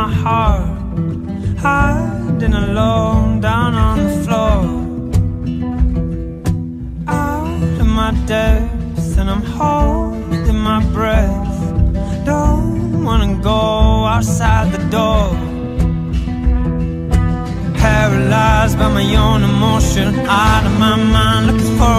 my heart, hiding alone down on the floor. Out of my depths and I'm holding my breath. Don't wanna go outside the door. Paralyzed by my own emotion, out of my mind, looking for